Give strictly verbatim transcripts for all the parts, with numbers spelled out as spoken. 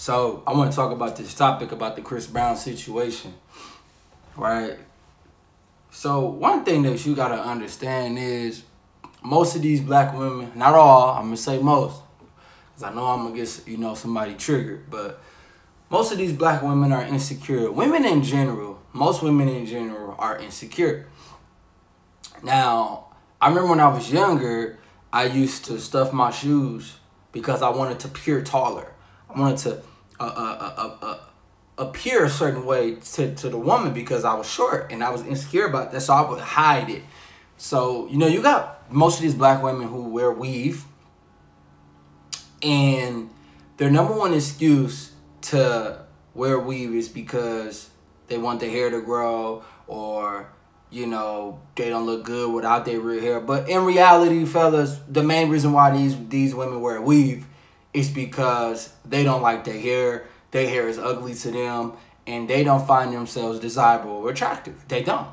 So I want to talk about this topic about the Chris Brown situation, right? So one thing that you gotta understand is most of these black women, not all, I'm gonna say most, because I know I'm gonna get, you know, somebody triggered, but most of these black women are insecure. Women in general, most women in general are insecure. Now, I remember when I was younger, I used to stuff my shoes because I wanted to appear taller. I wanted to uh, uh, uh, uh, appear a certain way to, to the woman because I was short and I was insecure about that, so I would hide it. So, you know, you got most of these black women who wear weave, and their number one excuse to wear weave is because they want their hair to grow, or, you know, they don't look good without their real hair. But in reality, fellas, the main reason why these these women wear weave is because they don't like their hair. Their hair is ugly to them, and they don't find themselves desirable or attractive. They don't.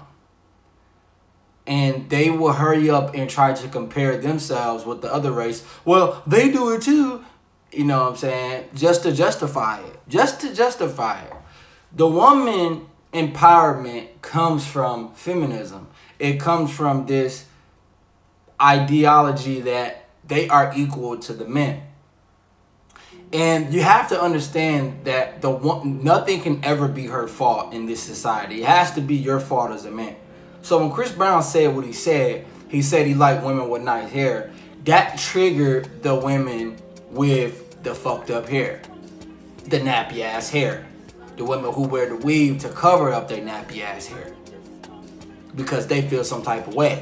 And they will hurry up and try to compare themselves with the other race. Well, they do it too. You know what I'm saying? Just to justify it. Just to justify it. The woman empowerment comes from feminism. It comes from this ideology that they are equal to the men. And you have to understand that the one, nothing can ever be her fault in this society. It has to be your fault as a man. So when Chris Brown said what he said, he said he liked women with nice hair. That triggered the women with the fucked up hair, the nappy ass hair, the women who wear the weave to cover up their nappy ass hair because they feel some type of way.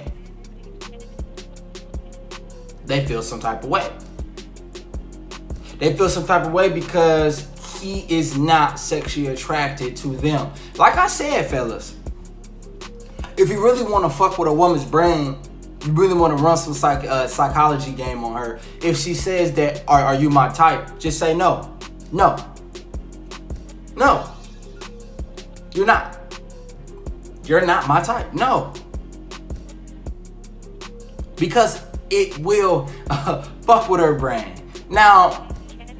They feel some type of way. They feel some type of way because he is not sexually attracted to them. Like I said, fellas, if you really want to fuck with a woman's brain, you really want to run some psych uh, psychology game on her. If she says that, are, are you my type? Just say no. No. No. You're not. You're not my type. No. Because it will uh, fuck with her brain. Now,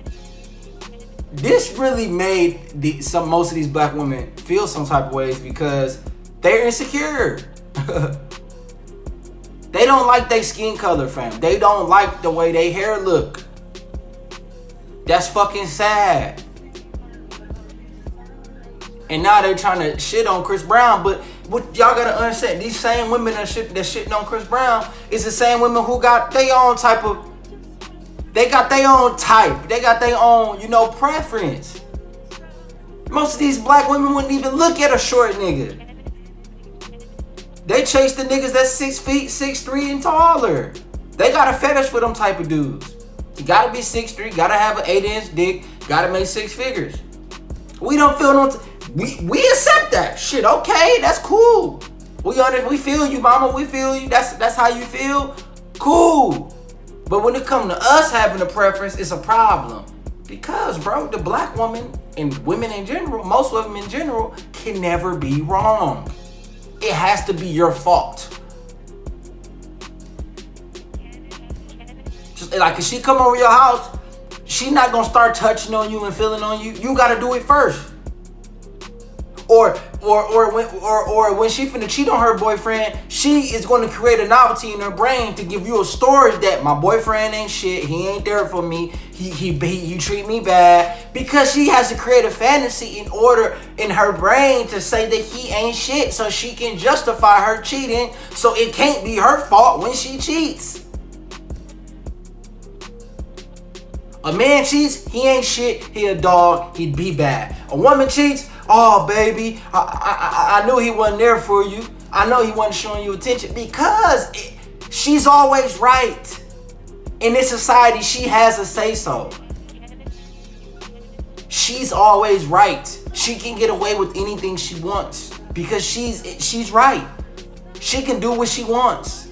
this really made the, some most of these black women feel some type of ways because they're insecure. They don't like their skin color, fam. They don't like the way their hair look. That's fucking sad. And now they're trying to shit on Chris Brown, but what y'all gotta understand, these same women that shit that shitting on Chris Brown is the same women who got their own type of, they got their own type. They got their own, you know, preference. Most of these black women wouldn't even look at a short nigga. They chase the niggas that's six feet, six three and taller. They got a fetish for them type of dudes. You gotta be six three, gotta have an eight inch dick, gotta make six figures. We don't feel no, we we accept that shit. Okay, that's cool. We on it, we feel you, mama. We feel you. That's that's how you feel. Cool. But when it comes to us having a preference, it's a problem. Because, bro, the black woman and women in general, most of them in general, can never be wrong. It has to be your fault. Just like if she come over your house, she not gonna start touching on you and feeling on you. You gotta do it first. Or or or when or or when she finna cheat on her boyfriend, she is gonna create a novelty in her brain to give you a story that my boyfriend ain't shit, he ain't there for me, he he he, he treat me bad, because she has to create a fantasy in order in her brain to say that he ain't shit, so she can justify her cheating, so it can't be her fault when she cheats. A man cheats, he ain't shit, he a dog, he'd be bad. A woman cheats, oh baby, I, I, I knew he wasn't there for you. I know he wasn't showing you attention, because it, she's always right. In this society, she has a say-so. She's always right. She can get away with anything she wants because she's she's right. She can do what she wants.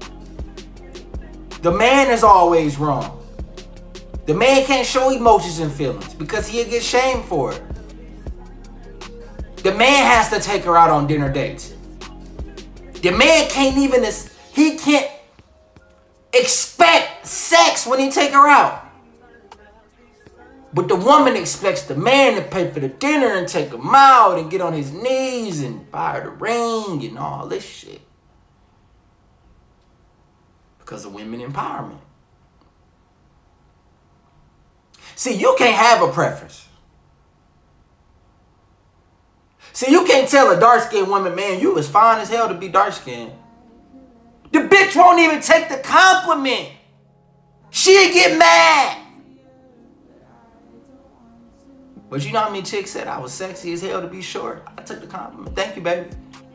The man is always wrong. The man can't show emotions and feelings because he'll get shamed for it. The man has to take her out on dinner dates. The man can't even, he can't expect sex when he take her out. But the woman expects the man to pay for the dinner and take him out and get on his knees and buy her the ring and all this shit. Because of women empowerment. See, you can't have a preference. See, you can't tell a dark-skinned woman, man, you was fine as hell to be dark-skinned. The bitch won't even take the compliment. She'll get mad. But you know how many chicks said I was sexy as hell to be short? I took the compliment. Thank you, baby.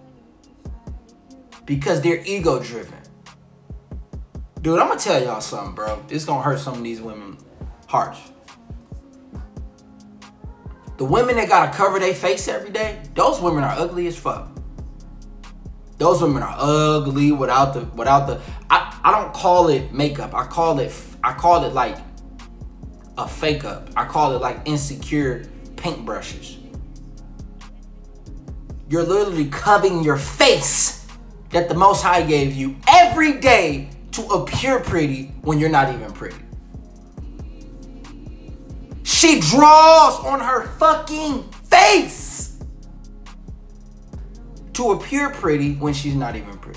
Because they're ego-driven. Dude, I'm going to tell y'all something, bro. This going to hurt some of these women hearts. The women that got to cover their face every day, those women are ugly as fuck. Those women are ugly without the, without the, I, I don't call it makeup. I call it, I call it like a fake up. I call it like insecure paintbrushes. You're literally covering your face that the Most High gave you every day to appear pretty when you're not even pretty. She draws on her fucking face to appear pretty when she's not even pretty.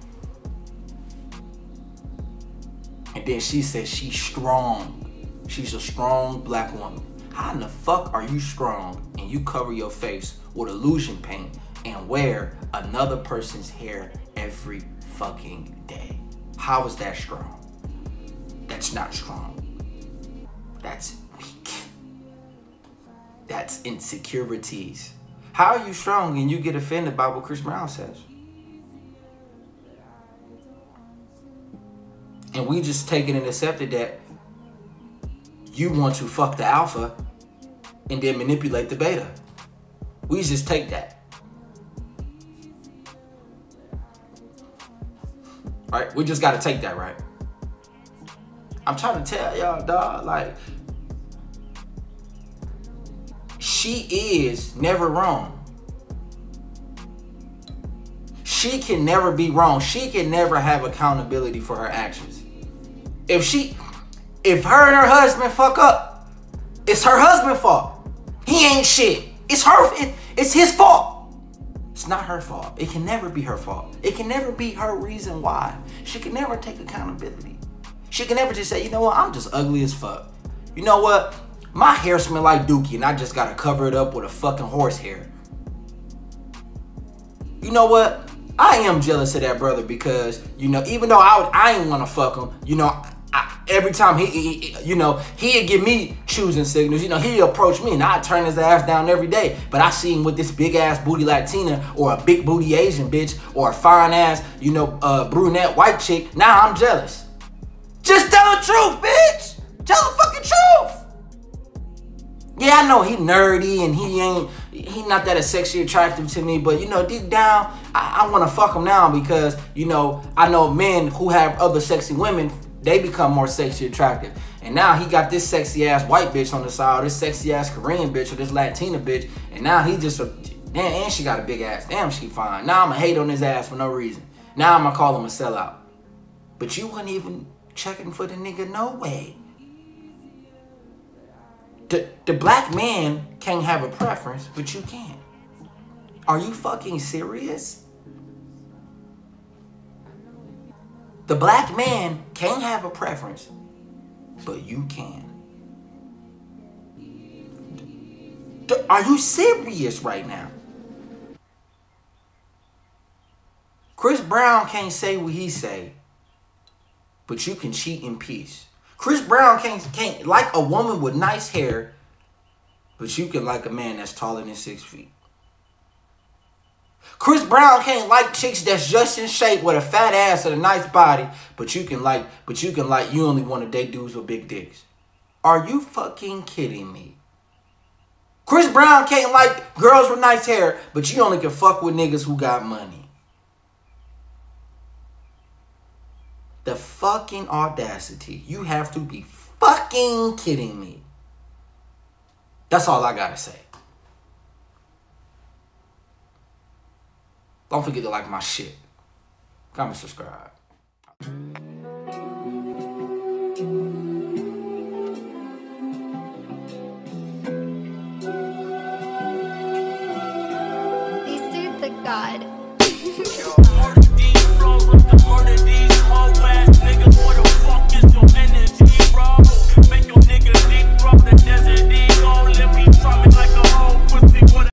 And then she says she's strong. She's a strong black woman. How in the fuck are you strong and you cover your face with illusion paint and wear another person's hair every fucking day? How is that strong? That's not strong. That's weak. That's insecurities. How are you strong and you get offended by what Chris Brown says? And we just take it and accepted that you want to fuck the alpha and then manipulate the beta. We just take that. Right? We just gotta take that, right? I'm trying to tell y'all, dog, like, she is never wrong. She can never be wrong. She can never have accountability for her actions. If she, if her and her husband fuck up, it's her husband's fault. He ain't shit. It's her, it, it's his fault. It's not her fault. It can never be her fault. It can never be her reason why. She can never take accountability. She can never just say, you know what, I'm just ugly as fuck. You know what, my hair smell like Dookie and I just gotta cover it up with a fucking horse hair. You know what, I am jealous of that brother because, you know, even though I, would, I ain't wanna fuck him, you know, I, every time he, he, you know, he'd give me choosing signals. You know, he'd approach me and I'd turn his ass down every day. But I see him with this big ass booty Latina or a big booty Asian bitch or a fine ass, you know, uh, brunette white chick. Now I'm jealous. Just tell the truth, bitch. Tell the fucking truth. Yeah, I know he nerdy and he ain't, he not that sexually attractive to me, but you know, deep down, I, I want to fuck him now because, you know, I know men who have other sexy women, they become more sexually attractive. And now he got this sexy ass white bitch on the side, or this sexy ass Korean bitch, or this Latina bitch, and now he just, a, damn, and she got a big ass. Damn, she fine. Now I'm gonna hate on his ass for no reason. Now I'm gonna call him a sellout. But you wasn't even checking for the nigga, no way. The, the black man can't have a preference, but you can. Are you fucking serious? The black man can't have a preference, but you can. Are you serious right now? Chris Brown can't say what he say, but you can cheat in peace. Chris Brown can't, can't like a woman with nice hair, but you can like a man that's taller than six feet. Chris Brown can't like chicks that's just in shape with a fat ass and a nice body, but you can like, but you can like, you only want to date dudes with big dicks. Are you fucking kidding me? Chris Brown can't like girls with nice hair, but you only can fuck with niggas who got money. The fucking audacity. You have to be fucking kidding me. That's all I gotta say. Don't forget to like my shit. Comment, subscribe. God.